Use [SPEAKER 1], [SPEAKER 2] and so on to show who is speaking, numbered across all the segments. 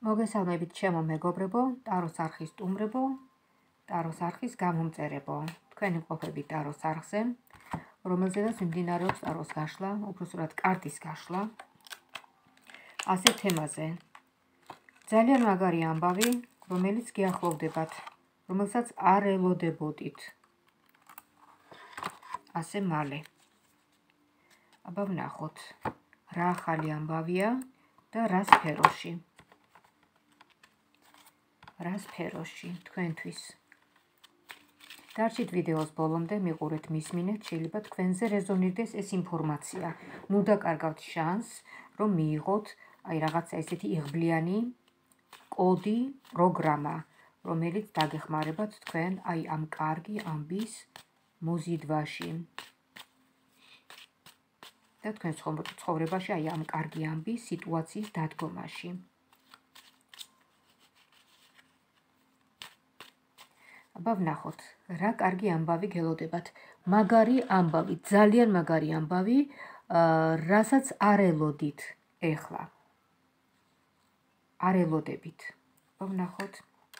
[SPEAKER 1] მოგესალმებით ჩემო მეგობრებო, ტაროს არხის სტუმრებო, ტაროს არხის გამომწერებო. თქვენ იმყოფებით ტაროს არხზე, რომელზედაც მიმდინარეობს ტაროს გაშლა, უпроსტად კარტის გაშლა. ასე თემაზე. ძალიან მაგარი ამბავი, რომელიც გიახლოვდებათ, რომელსაც არ ელოდებოდით. ასე მალე. აბა ვნახოთ, რა ახალი ამბავია და რა სფეროში. რა სფეროში თქვენთვის. დარჩით ვიდეოს ბოლომდე, მიყურეთ, მისმინეთ, შეიძლება თქვენზე რეზონირდეს ეს ინფორმაცია. ნუ დაკარგავთ შანსს, რომ მიიღოთ აი რაღაცა ესეთი იღბლიანი კოდი, პროგრამა, რომელიც დაგეხმარებათ თქვენ აი ამ კარგი ამბის მოზიდვაში. და თქვენ ცხოვრებაში აი ამ კარგი ამბის სიტუაციის დადგომაში. აბა ვნახოთ, რა კარგი ამბავი გელოდებათ. მაგარი ამბავი, ძალიან მაგარი ამბავი, რასაც არ ელოდით ეხლა. არ ელოდებით. აბა ვნახოთ.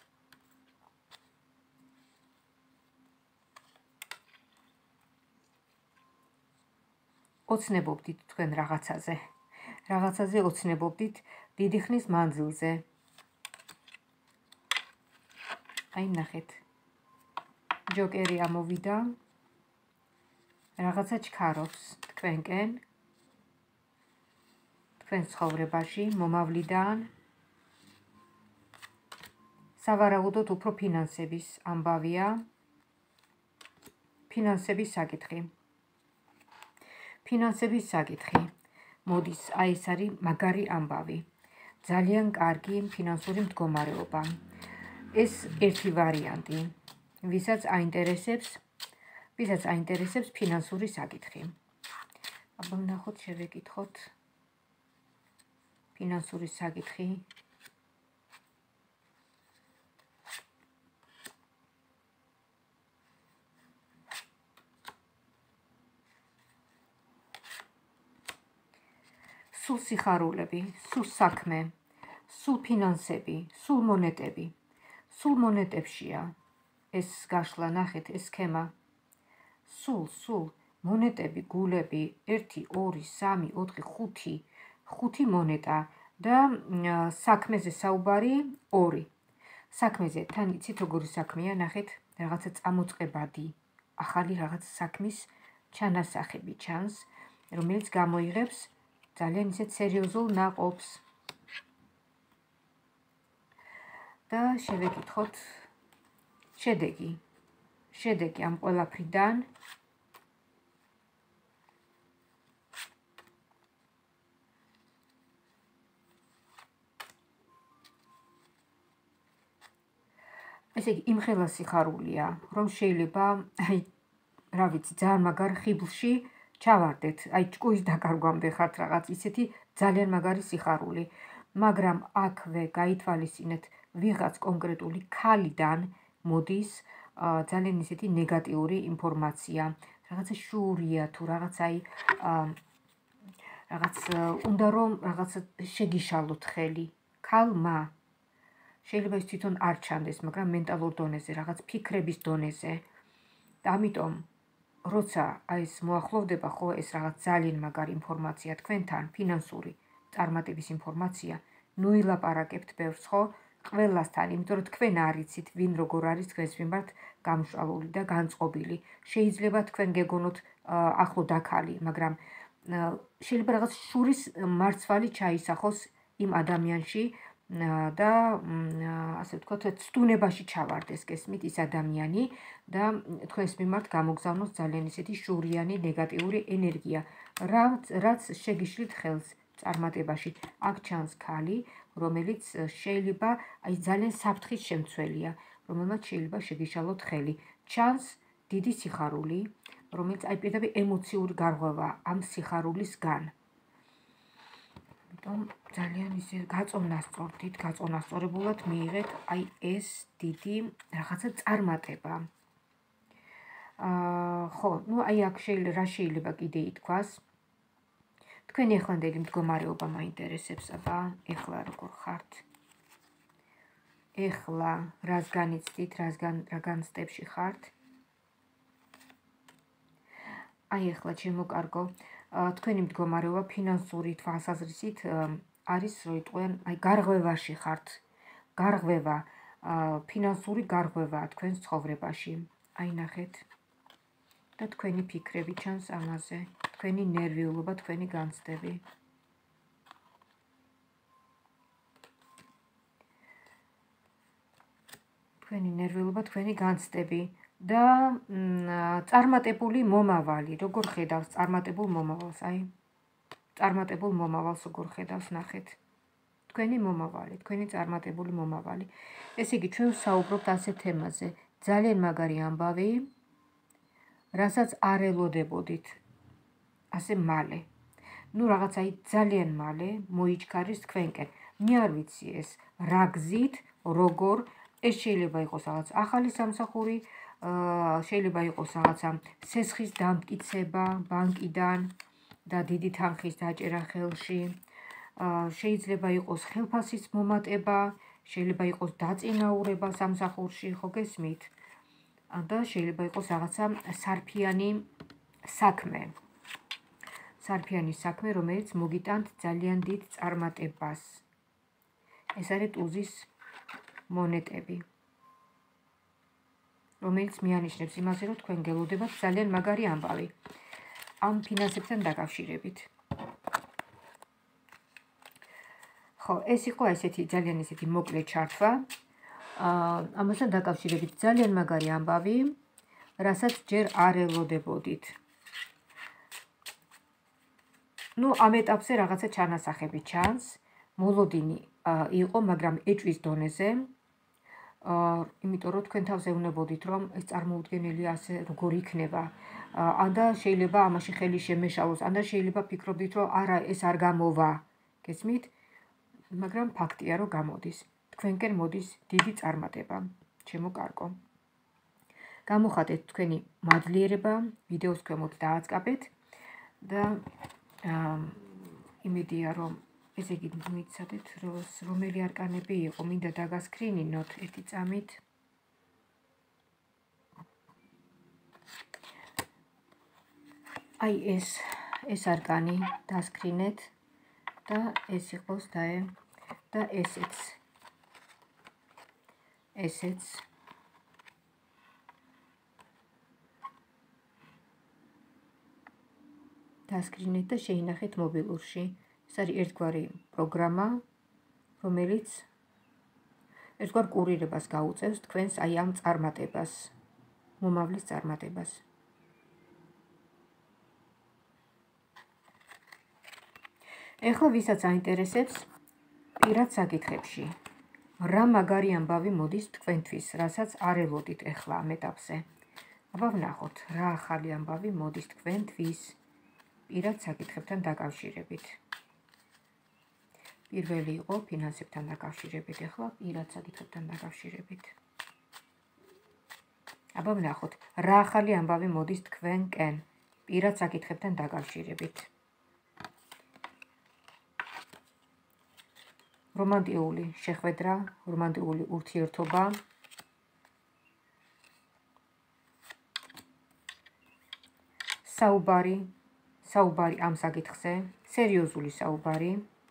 [SPEAKER 1] ოცნებობდით თქვენ რაღაცაზე. რაღაცაზე ოცნებობდით დიდი ხნის მანძილზე. აი ნახეთ. ჯოკერი ამოვიდა, რაღაცა ჩქარობს თქვენკენ, თქვენ ცხოვრებაში, მომავლიდან, სავარაუდოდ უფრო ფინანსების ამბავია, ფინანსების საკითხი. ფინანსების საკითხი. მოდის, აი ეს არის მაგარი ამბავი. ძალიან კარგი ფინანსური მდგომარეობა. ეს ერთი ვარიანტი. ვისაც აინტერესებს ფინანსური საკითხი. აბა ვნახოთ, შევეკითხოთ ფინანსური საკითხი. სულ სიხარულები, სულ საქმე, სულ ფინანსები, სულ მონეტები. სულ მონეტებშია. ეს გაშლა, ნახეთ, ეს სქემა. სულ მონეტები, გულები, 1, 2, 3, 4, 5 მონეტა და საქმეზე საუბარი 2. საქმეზე თან იცით როგორი საქმეა, ნახეთ, რაღაცა წამოწყებადი, ახალი რაღაც საქმის ჩანასახები ჩანს, რომელიც გამოიღებს ძალიან ისეთ სერიოზულ ნაყოფს. და შევეკითხოთ შედეგი ამ ყველაფრიდან. ესე იგი, იმხელა სიხარულია, რომ შეიძლება, აი, რა ვიცი, ძალიან მაგარ ხიბლში ჩავარდეთ, აი, ჭკუის დაკარგვამდე ხართ რაღაც ისეთი ძალიან მაგარი სიხარული. მაგრამ აქვე გაითვალისწინეთ ვიღაც კონკრეტული ქალიდან მოდის ძალიან ისეთი ნეგატიური ინფორმაცია. რაღაცა შურია თუ რაღაც აი რაღაც უნდა რომ რაღაც შეგიშალოთ ხელი. ქალმა შეიძლება ის თვითონ არ ჩანდეს, მაგრამ მენტალურ დონეზე, რაღაც ფიქრების დონეზე. და ამიტომ როცა აი ეს მოახლოვდება ხო ეს რაღაც ძალიან მაგარი ინფორმაცია თქვენთან, ფინანსური წარმატების ინფორმაცია, ნუ ილაპარაკებთ ბევრს ხო? ყველასთან, იმიტომ რომ თქვენ არიცით, ვინ როგორ არის თქვენს მიმართ გამშვალული და განწყობილი. შეიძლება თქვენ გეგონოთ ახლო დაქალი, მაგრამ შეიძლება რაღაც შურის მარცვალი ჩაისახოს იმ ადამიანში და ასე ვთქვათ, ცდუნებაში ჩავარდეს, გესმით, ის ადამიანი და თქვენს მიმართ გამოგზავნოს ძალიან ისეთი შურიანი ნეგატიური ენერგია, რაც შეგიშლით ხელს წარმატებაში. აქ ჩანს ქალი, რომელიც შეიძლება აი ძალიან საფრთხის შემცველია, რომელმაც შეიძლება შეგიშალოთ ხელი. ჩანს დიდი სიხარული, რომელიც აი პირდაპირ ემოციური გარღვევა ამ სიხარულისგან. ამიტომ ძალიან ისე გაწონასწორდით, გაწონასწორებულად მიიღეთ აი ეს დიდი რაღაცა წარმატება. ხო, ნუ აი აქ რა შეიძლება კიდე ითქვას? თქვენი ახლანდელი მდგომარეობა მაინტერესებს, აბა, ეხლა როგორ ხართ? ეხლა რას განიცდით, რა განცდებში ხართ? აი ეხლა ჩემო კარგო, თქვენი მდგომარეობა ფინანსური თვალსაზრისით არის, რომ იტყვიან, აი გარღვევაში ხართ. გარღვევა, ფინანსური გარღვევაა თქვენს ცხოვრებაში. აი ნახეთ. და თქვენი ფიქრები ჩანს ამაზე, თქვენი ნერვიულობა, თქვენი განცდები. თქვენი ნერვიულობა, თქვენი განცდები და წარმატებული მომავალი, როგორ ხედავს წარმატებულ მომავალს, აი. წარმატებულ მომავალს როგორ ხედავს, ნახეთ. თქვენი მომავალი, თქვენი წარმატებული მომავალი. ესე იგი, ჩვენ ვსაუბრობთ ასეთ თემაზე, ძალიან მაგარი ამბავი, რასაც არ ელოდებოდით ასე მალე. ნუ რაღაც აი ძალიან მალე მოიჩქარის თქვენკენ. მე არ ვიცი ეს რა გზით, როგორ, ეს შეიძლება იყოს რაღაც ახალი სამსახური, შეიძლება იყოს რაღაცა სესხის დამტკიცება ბანკიდან და დიდი თანხის დაჭერა ხელში. შეიძლება იყოს ხელფასის მომატება, შეიძლება იყოს დაწინაურება სამსახურში, ხო გესმით? და შეიძლება იყოს რაღაცა სარფიანი საქმე. სარფიანი საქმე, რომელიც მოგიტანთ ძალიან დიდ წარმატებას. ეს არის ტუზის მონეტები, რომელიც მიანიშნებს იმაზე, რომ თქვენ გელოდებათ ძალიან მაგარი ამბავი ამ ფინანსებთან დაკავშირებით. ხო, ეს იყო ესეთი ძალიან ესეთი მოკლე ჩართვა. ამასთან დაკავშირებით ძალიან მაგარი ამბავი, რასაც ჯერ არ ელოდებოდით. ნუ ამ ეტაპზე რაღაცა ჩანასახები ჩანს, მოლოდინი იყო, მაგრამ ეჭვის დონეზე. იმიტომ რომ თქვენ თავს ეუბნებოდით, რომ ეს წარმოუდგენელი ასე როგორ იქნება. და შეიძლება ამაში ხელი შემეშალოს, და შეიძლება ფიქრობდით, რომ არა, ეს არ გამოვა. გესმით? მაგრამ ფაქტია, რომ გამოდის. თქვენკენ მოდის დიდი წარმატება, ჩემო კარგო. გამოხატეთ თქვენი მადლიერება, ვიდეოს ქვემოთ დააწყაბეთ და იმედია, რომ ესე იგი მიცადეთ, რომელი არკანები იყო, მინდა დაგასკრინინოთ ერთი წამით. აი ეს არკანი დასკრინეთ და ეს იყოს და ესეც. დასკრინეთ და შეინახეთ მობილურში. ეს არის ერთგვარი პროგრამა, რომელიც ერთგვარ კურირებას გაუწევს თქვენს აი ამ წარმატებას, მომავლის წარმატებას. ეხლა ვისაც აინტერესებს პირად საკითხებში, რა მაგარი ამბავი მოდის თქვენთვის, რასაც არ ელოდით ეხლა ამ ეტაპზე. აბა ვნახოთ, რა ახალი ამბავი მოდის თქვენთვის პირად საკითხებთან დაკავშირებით. პირველი იყო ფინანსებთან დაკავშირებით, ეხლა პირად საკითხებთან დაკავშირებით. აბა ვნახოთ, რა ახალი ამბავი მოდის თქვენკენ პირად საკითხებთან დაკავშირებით. რომანტიკული შეხვედრა, რომანტიკული ურთიერთობა. საუბარი ამ საკითხზე, სერიოზული საუბარი.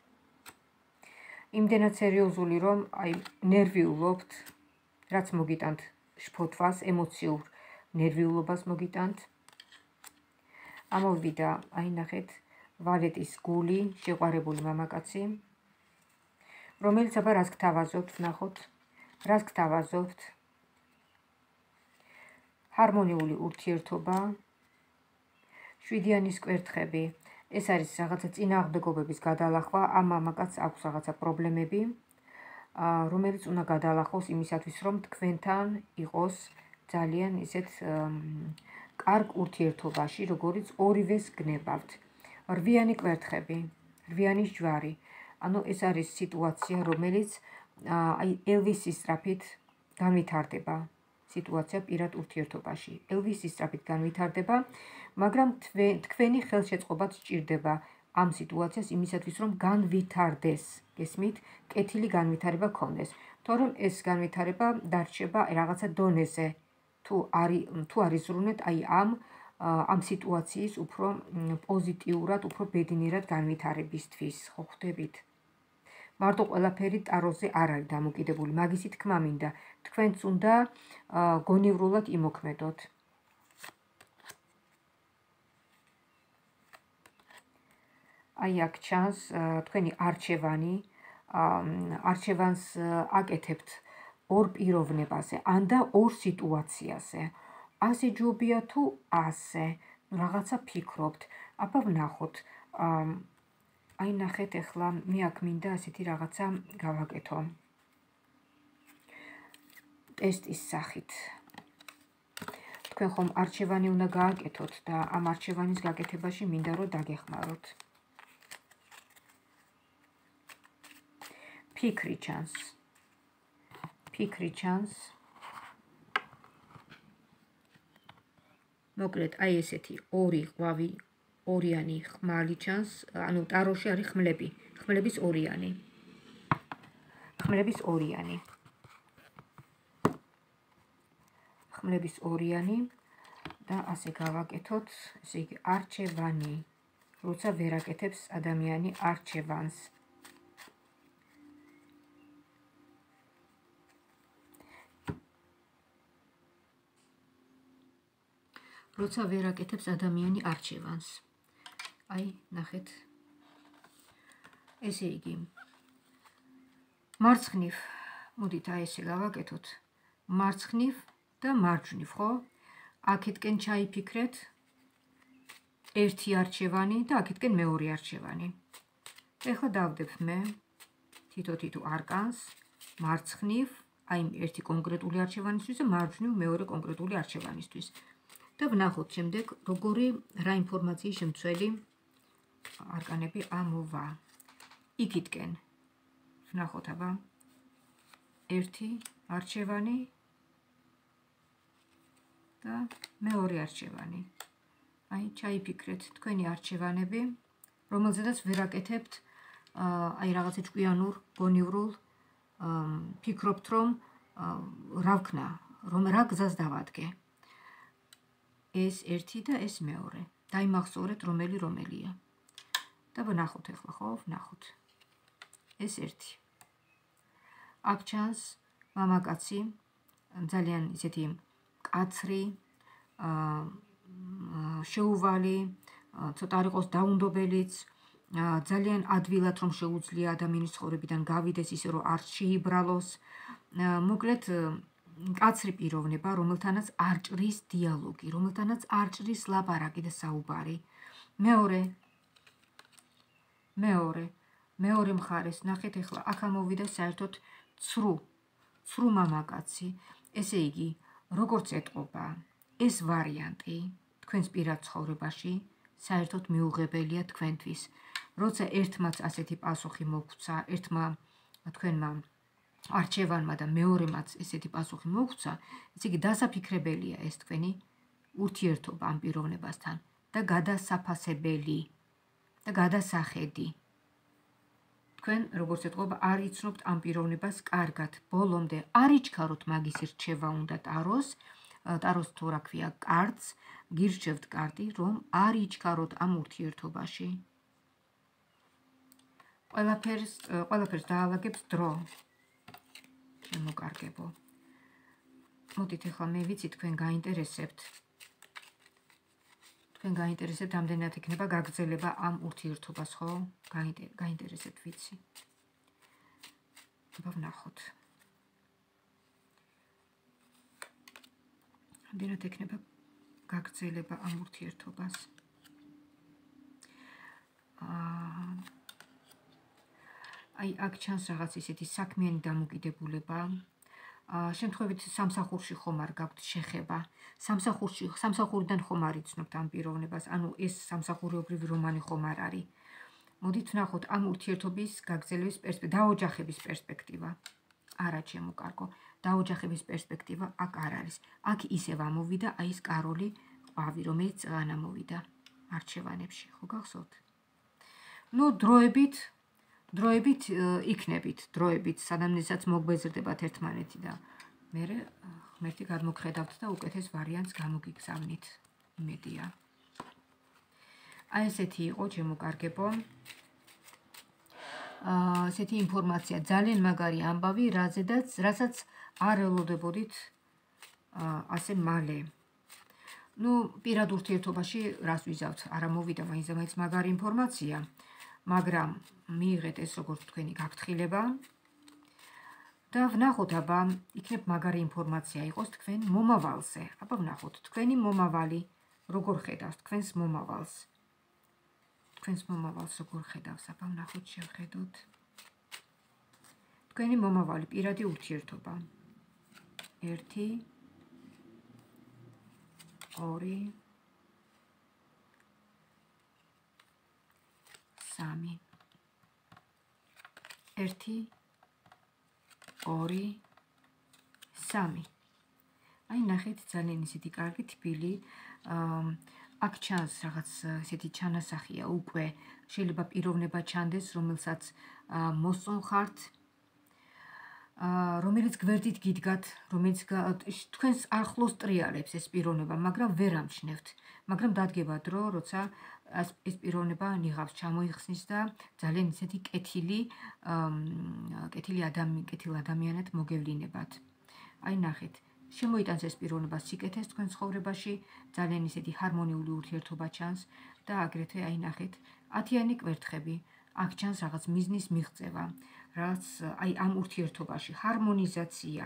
[SPEAKER 1] იმდენად სერიოზული, რომ აი ნერვიულობთ, რაც მოგიტანთ შფოთვას, ემოციურ ნერვიულობას მოგიტანთ. ამოვიდა, აი ნახეთ, ვალეტის გული, შეყვარებული მამაკაცი, რომელიც აბა რას გთავაზობთ, ვნახოთ, რას გთავაზობთ. ჰარმონიული ურთიერთობა, შვიდიანის კვერთხები. ეს არის რაღაცა წინააღმდეგობების გადალახვა, ამ მამაკაცს აქვს რაღაცა პრობლემები, რომელიც უნდა გადალახოს იმისათვის, რომ თქვენთან იყოს ძალიან ისეთ კარგ ურთიერთობაში, როგორც ორივეს გნებავთ. რვიანი კვერთხები, რვიანი ჯვარი. ანუ ეს არის სიტუაცია, რომელიც აი ელვისის სწრაფით განვითარდება. სიტუაცია პირად ურთიერთობაში. ელვისის სწრაფით განვითარდება, მაგრამ თქვენი ხელშეწყობაც სჭირდება. ამ სიტუაციას იმისათვის, რომ განვითარდეს, გესმით, კეთილი განვითარება ქონდეს. თორემ ეს განვითარება დარჩება რაღაცა დონეზე. თუ არიზრუნეთ აი ამ სიტუაციის უფრო პოზიტიურად, უფრო ბედნიერად განვითარებისთვის, ხო ხვდებით? მარტო ყველაფერი ტაროზე არ არის დამოკიდებული, მაგისი თქმა მინდა. თქვენც უნდა გონივრულად იმოქმედოთ. აი აქ ჩანს თქვენი არჩევანი, არჩევანს აკეთებთ ორ პიროვნებაზე, ან და ორ სიტუაციაზე. ასე ჯობია თუ ასე, რაღაცა ფიქრობთ. აბა ვნახოთ. აი ნახეთ ახლა მე აქ მინდა ასეთი რაღაცა გავაკეთო. ტესტის სახით. თქვენ ხომ არჩევანი უნდა გააკეთოთ და ამ არჩევანის გაკეთებაში მინდა რომ დაგეხმაროთ. ფიქრი ჩანს. მოკლედ აი ესეთი ორი ყვავი, ორიანი ხმალი ჩანს, ანუ ტაროში არის ხმლები, ხმლების ორიანი. ხმლების ორიანი და ასე გავაკეთოთ, ესე იგი არჩევანი, როცა ვერ აკეთებს ადამიანი არჩევანს. როცა ვერ აკეთებს ადამიანი არჩევანს. აი, ნახეთ. ესე იგი, მარცხნივ, მოდით აი ესე გავაკეთოთ, მარცხნივ და მარჯვნივ, ხო? აქეთკენ ჩაიფიქრეთ ერთი არჩევანი და აქეთკენ მეორე არჩევანი. ეხლა დავდებ მე თითო არკანს, მარცხნივ, აი ერთი კონკრეტული არჩევანისთვის და მარჯვნივ მეორე კონკრეტული არჩევანისთვის. და ვნახოთ შემდეგ, როგორი რა ინფორმაციის შემცველი არკანები ამოვა. იქითკენ ვნახოთ აბა ერთი არჩევანი და მეორე არჩევანი. აი ჩაიფიქრეთ თქვენი არჩევანები, რომელზედაც ვერ აკეთებთ აი რაღაცა ჭკვიანურ, გონივრულ, ფიქრობთ რომ რა ვქნა, რომ რა გზას დავადგე. ეს ერთი და ეს მეორე. დაიმახსოვრეთ რომელი რომელია. და ვნახოთ ახლა, ხო? ვნახოთ. ეს ერთი. აქ ჩანს მამაკაცი, ძალიან ისეთი მკაცრი, შეუვალი, ცოტა არ იყოს დაუნდობელიც, ძალიან ადვილად რომ შეუძლია ადამიანის ცხოვრებიდან გავიდეს, ისე რომ არ შეიბრალოს. მოკლედ მკაცრი პიროვნება, რომელთანაც არ ჭრის დიალოგი, რომელთანაც არ ჭრის ლაპარაკი და საუბარი. მეორე მხარეს ნახეთ ახლა აქ ამოვიდა საერთოდ ცრუ მამაკაცი. ესე იგი, როგორც ეტყობა, ეს ვარიანტი თქვენს პირად ცხოვრებაში საერთოდ მიუღებელია თქვენთვის. როცა ერთმაც ასეთი პასუხი მოგვცა, ერთმა თქვენმა არჩევანმა და მეორემაც ესეთი პასუხი მოგვცა, ესე იგი დასაფიქრებელია ეს თქვენი ურთიერთობა ამ პიროვნებასთან და გადასაფასებელი და გადასახედი. თქვენ, როგორც ეტყობა, არ იცნობთ ამ პიროვნებას კარგად. ბოლომდე არ იჩქაროთ მაგის რჩევა უნდა ტაროს თუ რა ქვია, კარტს, გირჩევთ კარტი, რომ არ იჩქაროთ ამ ურთიერთობაში. ყველაფერს დაალაგებს დრო. შემოკარგებო. მოდით ახლა მე ვიცი თქვენ გაინტერესებთ. თქვენ გაინტერესებთ ამდენად იქნება გაგრძელება ამ ურთიერთობას, ხო? გაინტერესებთ ვიცი. აბა ვნახოთ. ამდენად იქნება გაგრძელება ამ ურთიერთობას. აი აქ ჩანს რაღაც ისეთი საქმიანი დამოკიდებულება. შემთხვევით სამსახურში ხომ არ გაქვთ შეხება. სამსახურიდან ხომ არ იცნობთ ამ პიროვნებას, ანუ ეს სამსახურეობრივი რომანი ხომ არ არის. მოდით ვნახოთ ამ ურთიერთობის გაგრძელების დაოჯახების პერსპექტივა. არა ჩემო კარგო, დაოჯახების პერსპექტივა აქ არ არის. აქ ისევ ამოვიდა აი ეს კაროლი ყვავი, რომელიც წანა მოვიდა არჩევანებში, ხო გახსოვთ? ნუ დროებით იქნებით, დროებით, სანამ მოგბეზრდებათ ერთმანეთი და მერე ღმერთი გადმოგხედავთ და უკეთეს ვარიანტს გამოგიგზავნით, იმედია. აი ესეთი იყო ჩემო კარგებო. ესეთი ინფორმაცია, ძალიან მაგარი ამბავი, რასაც არ ელოდებოდით ასე მალე. ნუ პირად ურთიერთობაში რას ვიზავთ, არა მოვიდა მაინც მაგარი ინფორმაცია, მაგრამ მიიღეთ ეს როგორც თქვენი გაფრთხილება და ვნახოთ, აბა იქნებ მაგარი ინფორმაცია იყოს თქვენ მომავალზე. აბა ვნახოთ, თქვენი მომავალი როგორ ხედავს თქვენს მომავალს. თქვენს მომავალს როგორ ხედავს, აბა ვნახოთ, შევხედოთ. თქვენი მომავალი პირადი ურთიერთობა. 1 2 3 1 2 3 აი ნახეთ, ძალიან ისეთი კარგი თბილი აქ ჩანს რაღაც ესეთი ჩანასახია უკვე, შეიძლება პიროვნება ჩანდეს, რომელსაც მოსწონხართ, რომელიც გვერდით გიდგათ, რომელიც თქვენს ახლოს ტრიალებს ეს პიროვნება, მაგრამ ვერ ამჩნევთ, მაგრამ დადგება დრო, როცა ეს პიროვნება ნიღავს ჩამოიხსნის და ძალიან ისეთი კეთილ ადამიანად მოგევლინებათ. აი ნახეთ, შემოიტანს ეს პიროვნება სიკეთეს თქვენ ცხოვრებაში, ძალიან ისეთი ჰარმონიული ურთიერთობა ჩანს და აგრეთვე აი ნახეთ, 10-იანი კვერთხები, აქ ჩანს რაღაც მიზნის მიღწევა, რაც აი ამ ურთიერთობაში ჰარმონიზაცია.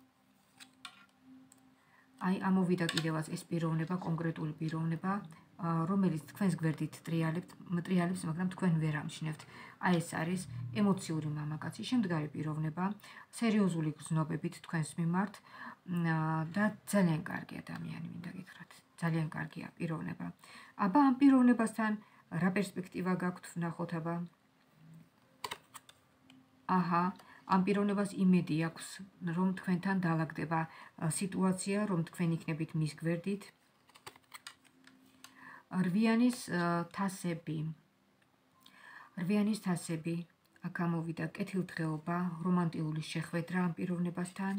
[SPEAKER 1] აი ამოვიდა კიდევაც ეს პიროვნება, კონკრეტული პიროვნება, რომელიც თქვენს გვერდით ტრიალებს, მაგრამ თქვენ ვერ ამჩნევთ. აი ეს არის ემოციური მამაკაცი, შემდგარი პიროვნება, სერიოზული გრძნობებით თქვენს მიმართ და ძალიან კარგი ადამიანი, მინდა გითხრათ, ძალიან კარგია პიროვნება. აბა ამ პიროვნებასთან რა პერსპექტივა გაქვთ, ვნახოთ აბა. აჰა, ამ პიროვნებას იმედი აქვს, რომ თქვენთან დაალაგდება სიტუაცია, რომ თქვენ იქნებით მის გვერდით. 8-იანის თასები, აქ ამოვიდა კეთილდღეობა, რომანტიული შეხვედრა ამ პიროვნებასთან.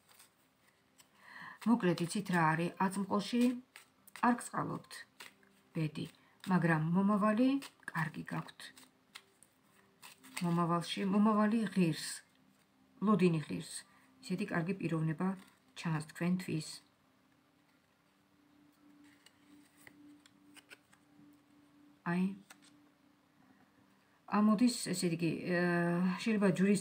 [SPEAKER 1] მოკლედ იცით რა არის, აწმყოში არ გწყალობთ ბედი, მაგრამ მომავალი კარგი გაქვთ. მომავალი ღირს, ლოდინი ღირს, ისეთი კარგი პიროვნება ჩანს თქვენთვის. აი ამოდის, ესე იგი, შეიძლება ჯვრის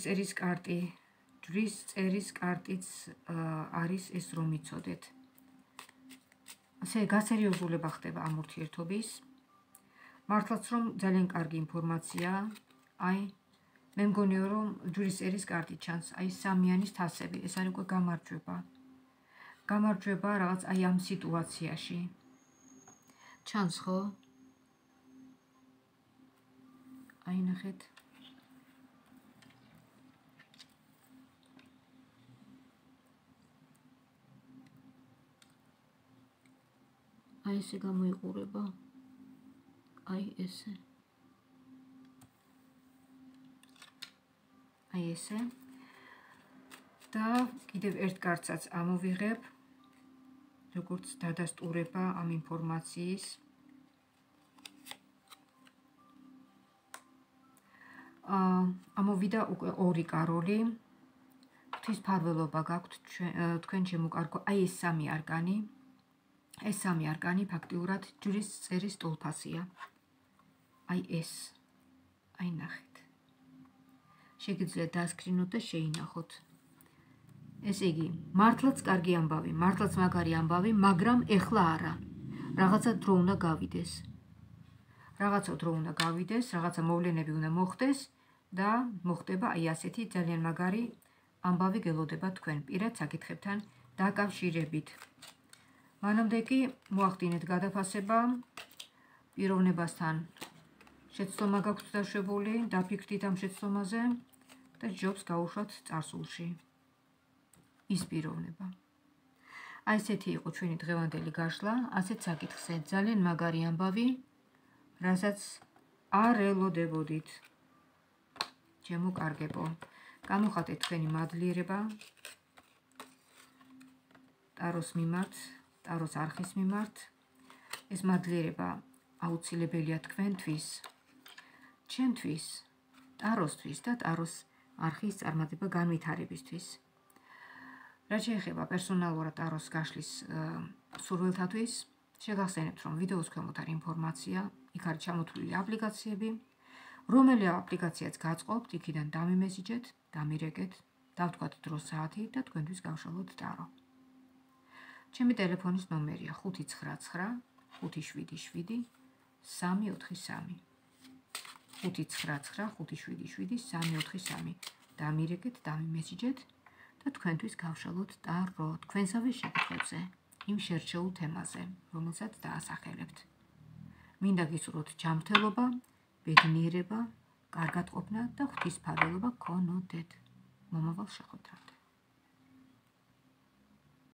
[SPEAKER 1] წერის კარტიც არის ეს, რომ იცოდეთ. ასე გასერიოზულება ხდება ამ ურთიერთობის. მართლაც რომ ძალიან კარგი ინფორმაცია, აი მე მგონია, რომ ჯვრის წერის კარტი ჩანს, აი 3-იანის თასები, ეს არის უკვე გამარჯვება. გამარჯვება რაღაც აი ამ სიტუაციაში. ჩანს ხო? აი ნახეთ. აი ესე გამოიყურება. აი ესე. აი ესე. და კიდევ ერთ კარტსაც ამოვიღებ, როგორც დადასტურება ამ ინფორმაციის. ამოვიდა უკვე 2 კაროლი. ღვთისმფარველობა გაქვთ თქვენ ჩემო კარგო, აი ეს 3 არკანი. ეს 3 არკანი ფაქტიურად ჯვრის წერის ტოლფასია. აი ეს. აი ნახეთ. შეგიძლიათ დასკრინოთ და შეინახოთ. ესე იგი, მართლაც კარგი ამბავი, მართლაც მაგარი ამბავი, მაგრამ ეხლა არა. რაღაცა დრო უნდა გავიდეს. რაღაცა მოვლენები უნდა მოხდეს და მოხდება აი ასეთი ძალიან მაგარი ამბავი გელოდება თქვენ პირად საკითხებთან დაკავშირებით. მანამდე კი მოახდინეთ გადაფასება პიროვნებასთან. შეცდომა გაქვთ დაშვებული, დაფიქრდით ამ შეცდომაზე და ჯობს გაუშვათ წარსულში. ის პიროვნება. აი ესეთი იყო ჩვენი დღევანდელი გაშლა, ასეთ საკითხზე ძალიან მაგარი ამბავი, რასაც არ ელოდებოდით. ჩემო კარგებო, გამოხატეთ თქვენი მადლიერება ტაროს მიმართ, ტაროს არხის მიმართ. ეს მადლიერება აუცილებელია თქვენთვის, ჩემთვის, ტაროსთვის და ტაროს არხის წარმატება განვითარებისთვის. რაც შეეხება პერსონალურად ტაროს გაშლის სურვილთათვის, შეგახსენებთ, რომ ვიდეოს ქვემოთ არის ინფორმაცია, იქ არის ჩამოთვლილი აპლიკაციები, რომელი აპლიკაციაც გაწყობთ, იქიდან დამიმესიჯეთ, დამირეკეთ, დავთქვათ დრო საათი და თქვენთვის გავშალოთ ტარო. ჩემი ტელეფონის ნომერია 599 577 343. 599 577 343. დამირეკეთ, დამიმესიჯეთ და თქვენთვის გავშალოთ ტარო თქვენსავე შეკითხვებზე, იმ შერჩეულ თემაზე, რომელსაც დაასახელებთ. მინდა გისურვოთ ჯანმრთელობა, ბედნიერება, კარგად ყოფნა და ღვთისმფარველობა გქონოდეთ. მომავალ შეხვედრამდე.